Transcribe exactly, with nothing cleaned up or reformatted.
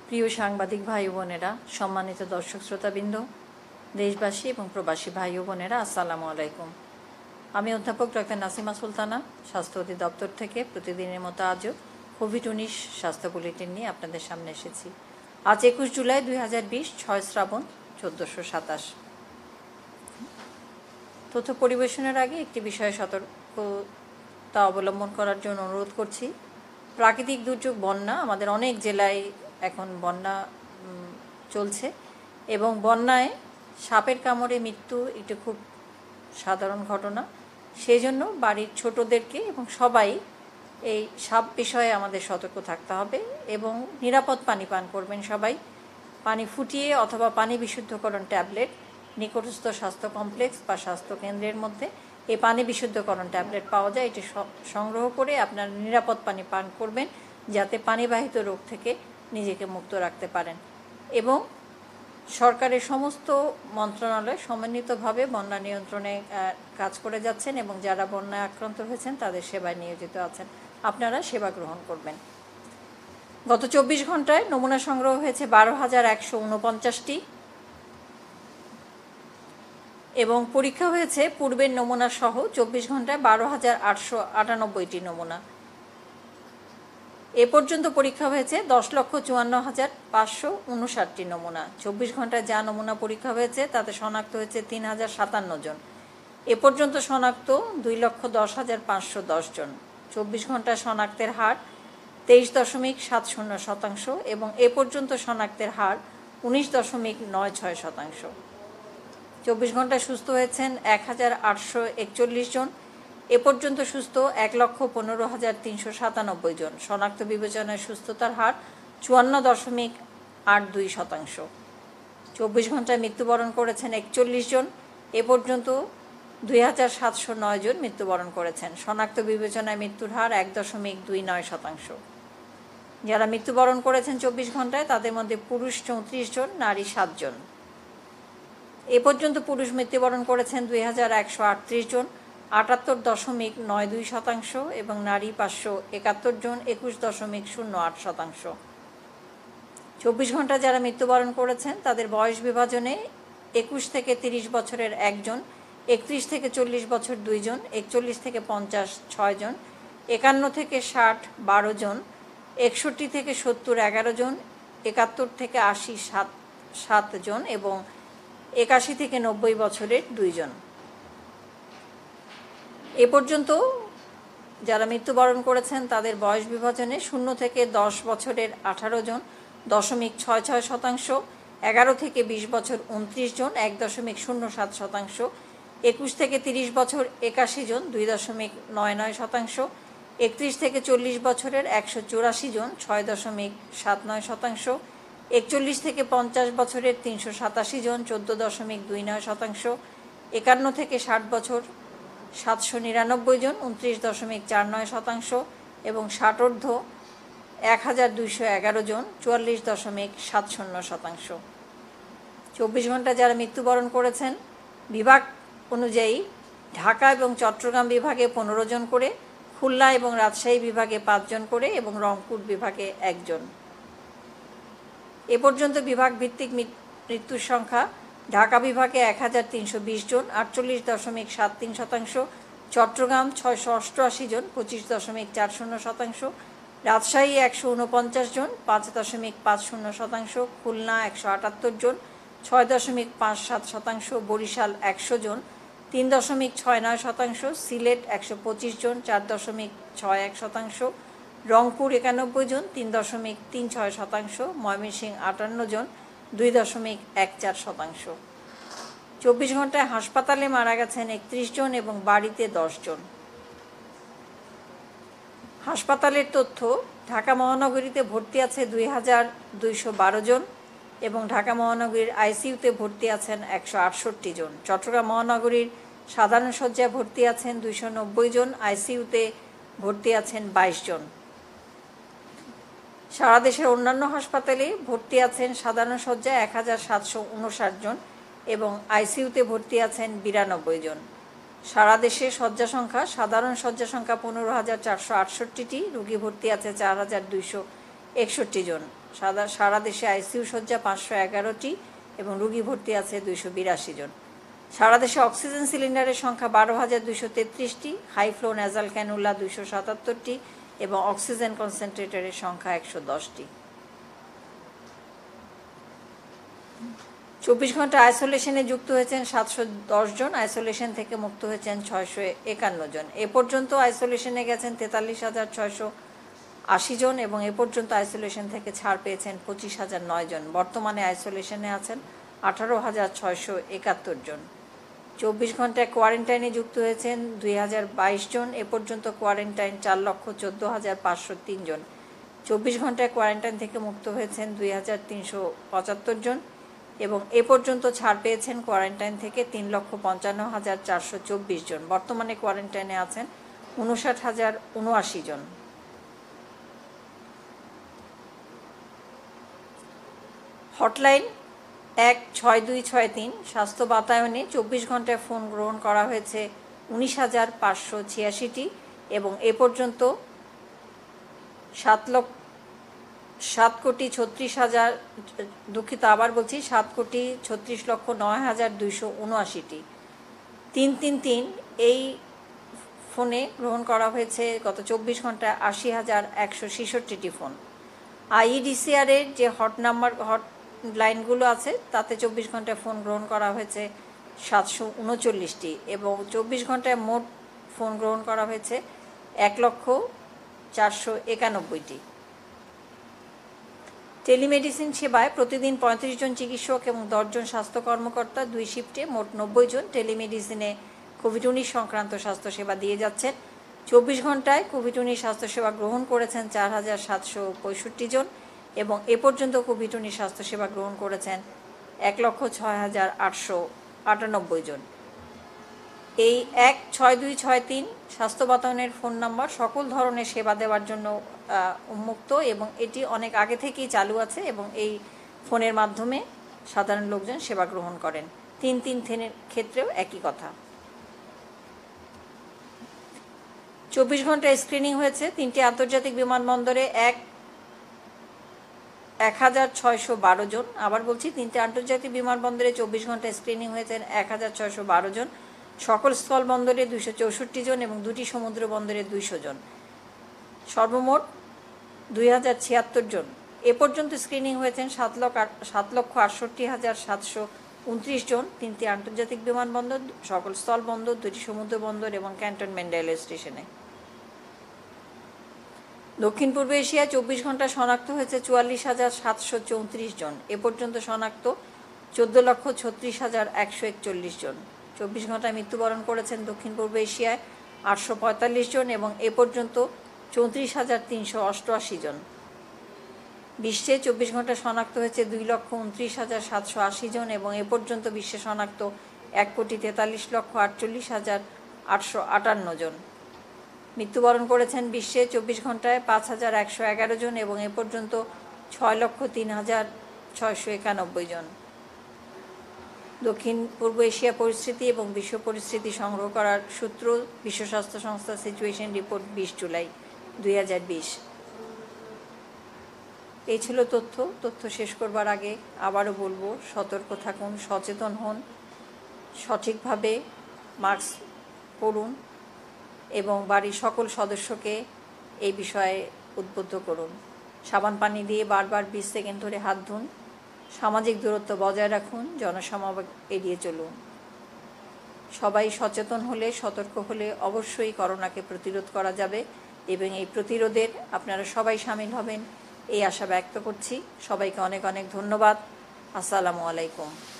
প্রিয় সাংবাদিক ভাই বোনেরা, সম্মানিত দর্শক শ্রোতাবৃন্দ, দেশবাসী এবং প্রবাসী ভাই বোনেরা, আসসালামু আলাইকুম। আমি অধ্যাপক ডক্টর নাসিমা সুলতানা, স্বাস্থ্য অধিদপ্তর থেকে প্রতিদিনের মতো আজও কোভিড উনিশ স্বাস্থ্য বুলেটিন নিয়ে আপনাদের সামনে এসেছি। আজ একুশ জুলাই দুই হাজার বিশ, ছয় শ্রাবণ চোদ্দোশো সাতাশ। তথ্য পরিবেশনের আগে একটি বিষয়ে সতর্কতা অবলম্বন করার জন্য অনুরোধ করছি। প্রাকৃতিক দুর্যোগ বন্যা, আমাদের অনেক জেলায় এখন বন্যা চলছে এবং বন্যায় সাপের কামড়ে মৃত্যু একটি খুব সাধারণ ঘটনা। সেই জন্য বাড়ির ছোটদেরকে এবং সবাই এই সাপ বিষয়ে আমাদের সতর্ক থাকতে হবে এবং নিরাপদ পানি পান করবেন। সবাই পানি ফুটিয়ে অথবা পানি বিশুদ্ধকরণ ট্যাবলেট নিকটস্থ স্বাস্থ্য কমপ্লেক্স বা স্বাস্থ্য কেন্দ্রের মধ্যে এই পানি বিশুদ্ধকরণ ট্যাবলেট পাওয়া যায়, এটি সংগ্রহ করে আপনার নিরাপদ পানি পান করবেন, যাতে পানিবাহিত রোগ থেকে নিজেকে মুক্ত রাখতে পারেন। এবং সরকারের সমস্ত মন্ত্রণালয় সমন্বিতভাবে বন্যা নিয়ন্ত্রণে কাজ করে যাচ্ছেন এবং যারা বন্যায় আক্রান্ত হয়েছেন তাদের সেবায় নিয়োজিত আছেন, আপনারা সেবা গ্রহণ করবেন। গত চব্বিশ ঘন্টায় নমুনা সংগ্রহ হয়েছে বারো হাজার একশো উনপঞ্চাশটি এবং পরীক্ষা হয়েছে পূর্বের নমুনা সহ চব্বিশ ঘন্টায় বারো হাজার আটশো আটানব্বইটি নমুনা। এ পর্যন্ত পরীক্ষা হয়েছে দশ লক্ষ চুয়ান্ন হাজার পাঁচশো উনষাটটি নমুনা। চব্বিশ ঘন্টায় যা নমুনা পরীক্ষা হয়েছে তাতে শনাক্ত হয়েছে তিন হাজার সাতান্ন জন। এ পর্যন্ত শনাক্ত দুই লক্ষ দশ হাজার পাঁচশো দশ জন। চব্বিশ ঘন্টায় শনাক্তের হার তেইশ দশমিক সাত শূন্য শতাংশ এবং এ পর্যন্ত শনাক্তের হার উনিশ দশমিক নয় ছয় শতাংশ। চব্বিশ ঘন্টায় সুস্থ হয়েছেন এক হাজার আটশো একচল্লিশ জন। এ পর্যন্ত সুস্থ এক লক্ষ পনেরো হাজার তিনশো সাতানব্বই জন। শনাক্ত বিবেচনায় সুস্থতার হার চুয়ান্ন দশমিক আট দুই শতাংশ। চব্বিশ ঘন্টায় মৃত্যুবরণ করেছেন একচল্লিশ জন। এ পর্যন্ত দুই হাজার সাতশো নয় জন মৃত্যুবরণ করেছেন। শনাক্ত বিবেচনায় মৃত্যুর হার এক দশমিক দুই নয় শতাংশ। যারা মৃত্যুবরণ করেছেন চব্বিশ ঘন্টায় তাদের মধ্যে পুরুষ চৌত্রিশ জন, নারী সাত জন। এ পর্যন্ত পুরুষ মৃত্যুবরণ করেছেন দুই হাজার একশো আটত্রিশ জন, আটাত্তর দশমিক নয় দুই শতাংশ এবং নারী পাঁচশো একাত্তর জন, একুশ দশমিক শূন্য আট শতাংশ। চব্বিশ ঘন্টা যারা মৃত্যুবরণ করেছেন তাদের বয়স বিভাজনে একুশ থেকে তিরিশ বছরের একজন, একত্রিশ থেকে চল্লিশ বছর দুইজন, একচল্লিশ থেকে পঞ্চাশ ছয় জন, একান্ন থেকে ষাট বারো জন, একষট্টি থেকে সত্তর এগারো জন, একাত্তর থেকে আশি সাত সাত জন এবং একাশি থেকে নব্বই বছরের দুইজন। এ পর্যন্ত যারা মৃত্যুবরণ করেছেন তাদের বয়স বিভাজনে শূন্য থেকে দশ বছরের আঠারো জন, দশমিক ছয় ছয় শতাংশ, এগারো থেকে বিশ বছর উনত্রিশ জন, এক দশমিক শূন্য সাত শতাংশ, একুশ থেকে তিরিশ বছর একাশি জন, দুই দশমিক নয় নয় শতাংশ, একত্রিশ থেকে চল্লিশ বছরের একশো চুরাশি জন, ছয় দশমিক সাত নয় শতাংশ, একচল্লিশ থেকে পঞ্চাশ বছরের তিনশো সাতাশি জন, চোদ্দো দশমিক দুই নয় শতাংশ, একান্ন থেকে ষাট বছর সাতশো নিরানব্বই জন, উনত্রিশ দশমিক চার নয় শতাংশ এবং ষাটোর্ধ্ব এক হাজার দুইশো এগারো জন, চুয়াল্লিশ দশমিক সাত শূন্য শতাংশ। চব্বিশ ঘন্টা যারা মৃত্যুবরণ করেছেন বিভাগ অনুযায়ী ঢাকা এবং চট্টগ্রাম বিভাগে পনেরো জন করে, খুলনা এবং রাজশাহী বিভাগে পাঁচজন করে এবং রংপুর বিভাগে একজন। এ পর্যন্ত বিভাগ ভিত্তিক মৃত্যুর সংখ্যা ঢাকা বিভাগে এক হাজার তিনশো বিশ জন, আটচল্লিশ দশমিক সাত তিন শতাংশ, চট্টগ্রাম ছয়শো অষ্টআশি জন, পঁচিশ দশমিক চার শূন্য শতাংশ, রাজশাহী একশো উনপঞ্চাশ জন, পাঁচ দশমিক পাঁচ শূন্য শতাংশ, খুলনা একশো আটাত্তর জন, ছয় দশমিক পাঁচ সাত শতাংশ, বরিশাল একশো জন, তিন দশমিক ছয় নয় শতাংশ, সিলেট একশো পঁচিশ জন, চার দশমিক ছয় এক শতাংশ, রংপুর একানব্বই জন, তিন দশমিক তিন ছয় শতাংশ, ময়মনসিংহ আটান্ন জন, দুই দশমিক এক চার শতাংশ। চব্বিশ ঘন্টায় হাসপাতালে মারা গেছেন একত্রিশ জন এবং বাড়িতে দশ জন। হাসপাতালের তথ্য: ঢাকা মহানগরীতে ভর্তি আছে দুই হাজার দুইশো বারো জন এবং ঢাকা মহানগরীর আইসিইউতে ভর্তি আছেন একশো আটষট্টি জন। চট্টগ্রাম মহানগরীর সাধারণ শয্যায় ভর্তি আছেন দুইশো নব্বই জন, আইসিইউতে ভর্তি আছেন বাইশ জন। সারা দেশের অন্যান্য হাসপাতালে ভর্তি আছেন সাধারণ শয্যায় এক হাজার সাতশো উনষাট জন এবং আইসিইউতে ভর্তি আছেন বিরানব্বই জন। সারা দেশে শয্যা সংখ্যা: সাধারণ শয্যা সংখ্যা পনেরো হাজার চারশো আটষট্টিটি, রোগী ভর্তি আছে চার হাজার দুইশো একষট্টি জন। সারা সারা দেশে আইসিইউ শয্যা পাঁচশো এগারোটি এবং রোগী ভর্তি আছে দুইশো বিরাশি জন। সারা দেশে অক্সিজেন সিলিন্ডারের সংখ্যা বারো হাজার দুইশো তেত্রিশটি, হাই ফ্লো ন্যাজাল ক্যানুলা দুইশো সাতাত্তরটি এবং অক্সিজেন কনসেন্ট্রেটরের সংখ্যা একশো দশটি। চব্বিশ ঘন্টা আইসোলেশনে যুক্ত হয়েছেন সাতশো দশ জন, আইসোলেশন থেকে মুক্ত হয়েছেন ছয়শো একান্ন জন। এ পর্যন্ত আইসোলেশনে গেছেন তেতাল্লিশ হাজার ছয়শো আশি জন এবং এ পর্যন্ত আইসোলেশন থেকে ছাড় পেয়েছেন পঁচিশ হাজার নয় জন। বর্তমানে আইসোলেশনে আছেন আঠারো হাজার ছয়শো একাত্তর জন। চব্বিশ ঘন্টায় কোয়ারেন্টাইনে যুক্ত হয়েছেন দুই হাজার বাইশ জন। এ পর্যন্ত কোয়ারেন্টাইন চার লক্ষ চোদ্দো হাজার পাঁচশো তিন জন। চব্বিশ ঘন্টায় কোয়ারেন্টাইন থেকে মুক্ত হয়েছেন দুই হাজার তিনশো পঁচাত্তর জন এবং এ পর্যন্ত ছাড় পেয়েছেন কোয়ারেন্টাইন থেকে তিন লক্ষ পঞ্চান্ন হাজার চারশো চব্বিশ জন। বর্তমানে কোয়ারেন্টাইনে আছেন উনষাট হাজার উনআশি জন। হটলাইন এক ছয় দুই ছয় তিন স্বাস্থ্য বাতায়নে চব্বিশ ঘন্টায় ফোন গ্রহণ করা হয়েছে উনিশ হাজার পাঁচশো ছিয়াশিটি এবং এ পর্যন্ত সাত লক্ষ সাত কোটি ছত্রিশ হাজার দুঃখিত আবার বলছি সাত কোটি ছত্রিশ লক্ষ নয় হাজার দুইশো উনআশিটি। তিন তিন তিন এই ফোনে গ্রহণ করা হয়েছে গত চব্বিশ ঘন্টায় আশি হাজার একশো ছেষট্টিটি ফোন। আইইডিসিআরের যে হট নাম্বার হট লাইনগুলো আছে তাতে চব্বিশ ঘন্টায় ফোন গ্রহণ করা হয়েছে সাতশো উনচল্লিশটি এবং চব্বিশ ঘন্টায় মোট ফোন গ্রহণ করা হয়েছে এক লক্ষ চারশো একানব্বইটি। টেলিমেডিসিন সেবায় প্রতিদিন পঁয়ত্রিশ জন চিকিৎসক এবং দশজন স্বাস্থ্য কর্মকর্তা দুই শিফটে মোট নব্বই জন টেলিমেডিসিনে কোভিড উনিশ সংক্রান্ত স্বাস্থ্যসেবা দিয়ে যাচ্ছেন। চব্বিশ ঘন্টায় কোভিড উনিশ স্বাস্থ্যসেবা গ্রহণ করেছেন চার হাজার সাতশো পঁয়ষট্টি জন এবং এ পর্যন্ত কোভিড উনিশ স্বাস্থ্যসেবা গ্রহণ করেছেন এক লক্ষ ছয় হাজার আটশো আটানব্বই জন। এই এক ছয় দুই ছয় তিন স্বাস্থ্য বাতায়নের ফোন নাম্বার সকল ধরনের সেবা দেওয়ার জন্য উন্মুক্ত এবং এটি অনেক আগে থেকেই চালু আছে এবং এই ফোনের মাধ্যমে সাধারণ লোকজন সেবা গ্রহণ করেন। তিন তিন তিনের ক্ষেত্রেও একই কথা। চব্বিশ ঘন্টায় স্ক্রিনিং হয়েছে তিনটি আন্তর্জাতিক বিমানবন্দরে এক এক হাজার ছয়শো বারো জন। আবার বলছি তিনটি আন্তর্জাতিক বিমানবন্দরে চব্বিশ ঘন্টায় স্ক্রিনিং হয়েছেন এক হাজার ছয়শো বারো জন। সকল স্থল বন্দরে দুইশো চৌষট্টি জন এবং দুটি সমুদ্র বন্দরে দুইশো জন। সর্বমোট দুই হাজার ছিয়াত্তর জন। এ পর্যন্ত স্ক্রিনিং হয়েছেন সাত লক্ষ সাত লক্ষ আটষট্টি হাজার সাতশো উনত্রিশ জন। তিনটি আন্তর্জাতিক বিমানবন্দর, সকল স্থল বন্দর, দুটি সমুদ্র বন্দর এবং ক্যান্টনমেন্ট রেলওয়ে স্টেশনে। দক্ষিণ পূর্ব এশিয়ায় চব্বিশ ঘন্টা শনাক্ত হয়েছে চুয়াল্লিশ হাজার সাতশো চৌত্রিশ জন। এ পর্যন্ত শনাক্ত চোদ্দ লক্ষ ছত্রিশ হাজার একশো একচল্লিশ জন। চব্বিশ ঘন্টায় মৃত্যুবরণ করেছেন দক্ষিণ পূর্ব এশিয়ায় আটশো পঁয়তাল্লিশ জন এবং এ পর্যন্ত চৌত্রিশ হাজার তিনশো অষ্টআশি জন। বিশ্বে চব্বিশ ঘন্টা শনাক্ত হয়েছে দুই লক্ষ উনত্রিশ হাজার সাতশো আশি জন এবং এ পর্যন্ত বিশ্বে শনাক্ত এক কোটি তেতাল্লিশ লক্ষ আটচল্লিশ হাজার আটশো আটান্ন জন। মৃত্যুবরণ করেছেন বিশ্বে চব্বিশ ঘন্টায় পাঁচ হাজার একশো এগারো জন এবং এ পর্যন্ত ছয় লক্ষ তিন হাজার ছয়শো একানব্বই জন। দক্ষিণ পূর্ব এশিয়া পরিস্থিতি এবং বিশ্ব পরিস্থিতি সংগ্রহ করার সূত্র বিশ্ব স্বাস্থ্য সংস্থা সিচুয়েশন রিপোর্ট বিশ জুলাই দুই হাজার বিশ। এই ছিল তথ্য। তথ্য শেষ করবার আগে আবারও বলবো, সতর্ক থাকুন, সচেতন হন, সঠিকভাবে মাস্ক পরুন এবং বাড়ির সকল সদস্যকে এই বিষয়ে উদ্বুদ্ধ করুন। সাবান পানি দিয়ে বারবার বিশ সেকেন্ড ধরে হাত ধুন। সামাজিক দূরত্ব বজায় রাখুন। জনসমাবেশ এড়িয়ে চলুন। সবাই সচেতন হলে, সতর্ক হলে অবশ্যই করোনাকে প্রতিরোধ করা যাবে এবং এই প্রতিরোধের আপনারা সবাই সামিল হবেন এই আশা ব্যক্ত করছি। সবাইকে অনেক অনেক ধন্যবাদ। আসসালামু আলাইকুম।